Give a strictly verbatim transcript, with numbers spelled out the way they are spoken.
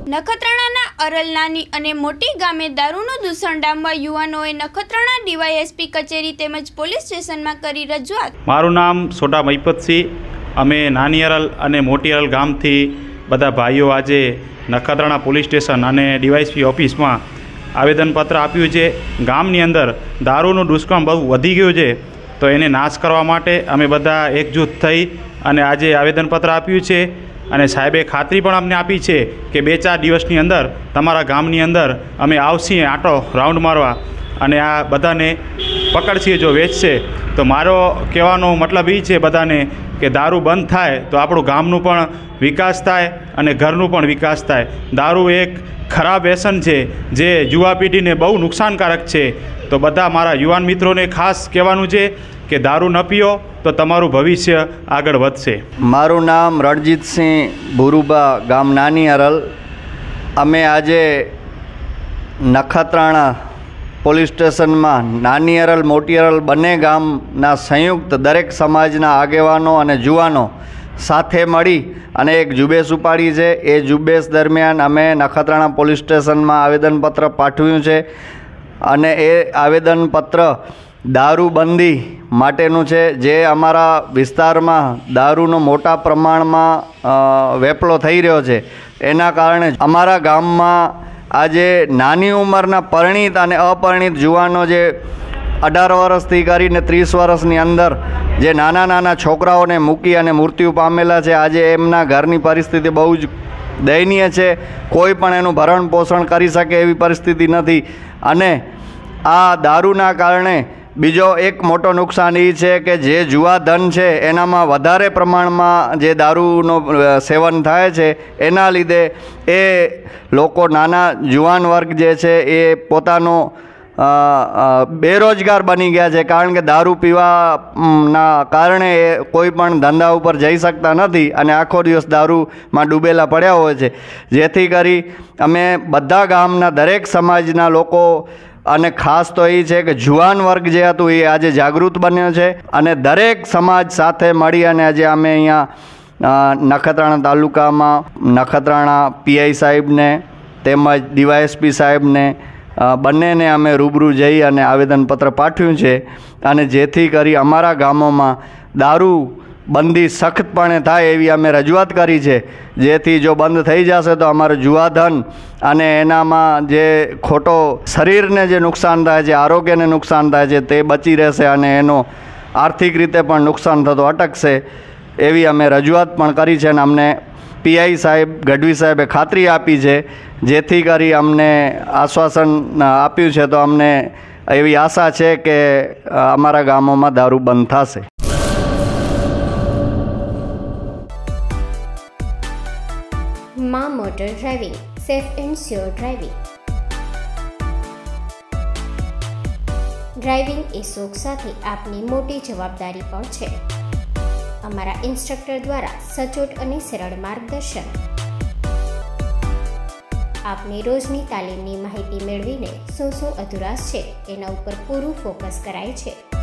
નખત્રાણાના અરલ નાની અને મોટી ગામે દારૂનું દૂષણ ડામવા યુવાનોએ નખત્રાણા ડીવાયએસપી કચેરી તેમજ પોલીસ સ્ટેશનમાં કરી રજૂઆત। મારું નામ સોઢા મહિપતસિંહ। અમે નાની અરલ અને મોટી અરલ ગામથી બધા ભાઈઓ આજે નખત્રાણા પોલીસ સ્ટેશન અને ડીવાયએસપી ઓફિસમાં આવેદનપત્ર આપ્યું છે। ગામની અંદર દારૂનું દુષ્કર્મ બહુ વધી ગયું છે, તો એને નાશ કરવા માટે અમે બધા એકજૂથ થઈ અને આજે આવેદનપત્ર આપ્યું છે। અને સાહેબે ખાતરી પણ અમને આપી છે કે બે ચાર દિવસની અંદર તમારા ગામની અંદર અમે આવશીએ આંટો રાઉન્ડ મારવા અને આ બધાને પકડશીએ જો વેચશે। તો મારો કહેવાનો મતલબ એ છે બધાને કે દારૂ બંધ થાય તો આપણું ગામનું પણ વિકાસ થાય અને ઘરનું પણ વિકાસ થાય। દારૂ એક ખરાબ વ્યસન છે જે યુવા પેઢીને બહુ નુકસાનકારક છે। તો બધા મારા યુવાન મિત્રોને ખાસ કહેવાનું છે કે દારૂ ન પીઓ તો તમારું ભવિષ્ય આગળ વધશે। મારું નામ રણજીતસિંહ ભુરુબા, ગામ નાની અરલ। અમે આજે નખત્રાણા પોલીસ સ્ટેશનમાં નાની અરલ મોટી અરલ બંને ગામના સંયુક્ત દરેક સમાજના આગેવાનો અને જુવાનો સાથે મળી અને એક ઝુંબેશ ઉપાડી છે। એ ઝુંબેશ દરમિયાન અમે નખત્રાણા પોલીસ સ્ટેશનમાં આવેદનપત્ર પાઠવ્યું છે અને એ આવેદનપત્ર દારૂબંધી માટેનું છે। જે અમારા વિસ્તારમાં દારૂનો મોટા પ્રમાણમાં વેપલો થઈ રહ્યો છે, એના કારણે અમારા ગામમાં આજે નાની ઉંમરના પરિણીત અને અપરિણીત જુવાનો જે અઢાર વર્ષથી કરીને ત્રીસ વર્ષની અંદર જે નાના નાના છોકરાઓને મૂકી અને મૃત્યુ પામેલા છે, આજે એમના ઘરની પરિસ્થિતિ બહુ જ દયનીય છે। કોઈ પણ એનું ભરણ પોષણ કરી શકે એવી પરિસ્થિતિ નથી અને આ દારૂના કારણે બીજો એક મોટો નુકસાન એ છે કે જે જુવા ધન છે એનામાં વધારે પ્રમાણમાં જે દારૂનો સેવન થાય છે, એના લીધે એ લોકો નાના જુવાન વર્ગ જે છે એ પોતાનો બેરોજગાર બની ગયા છે, કારણ કે દારૂ પીવાના કારણે એ કોઈ પણ ધંધા ઉપર જઈ શકતા નથી અને આખો દિવસ દારૂમાં ડૂબેલા પડ્યા હોય છે। જેથી કરી અમે બધા ગામના દરેક સમાજના લોકો અને ખાસ તો એ છે કે જુવાન વર્ગ જે હતું એ આજે જાગૃત બન્યો છે અને દરેક સમાજ સાથે મળી અને આજે અમે અહીંયા નખત્રાણા તાલુકામાં નખત્રાણા પીઆઈ સાહેબને તેમજ ડીવાયએસપી સાહેબને બંનેને અમે રૂબરૂ જઈ અને આવેદનપત્ર પાઠવ્યું છે અને જેથી કરી અમારા ગામોમાં દારૂ બંધી સખ્તપણે થાય એવી અમે રજૂઆત કરી છે। જેથી જો બંધ થઈ જશે તો અમારું જુવાધન અને એનામાં જે ખોટો શરીરને જે નુકસાન થાય છે, આરોગ્યને નુકસાન થાય છે, તે બચી રહેશે અને એનો આર્થિક રીતે પણ નુકસાન થતો અટકશે એવી અમે રજૂઆત પણ કરી છે અને અમને પીઆઈ સાહેબ ગઢવી સાહેબે ખાતરી આપી છે, જેથી કરી અમને આશ્વાસન આપ્યું છે। તો અમને એવી આશા છે કે અમારા ગામોમાં દારૂ બંધ થશે। માં motor driving, safe and sure driving. Driving એ શોખ સાથે આપની મોટી જવાબદારી પણ છે। અમારા ઇન્સ્ટ્રક્ટર દ્વારા સચોટ અને સરળ માર્ગદર્શન આપની રોજની તાલીમની માહિતી મેળવીને શું શું અધુરાશ છે એના ઉપર પૂરું ફોકસ કરાય છે।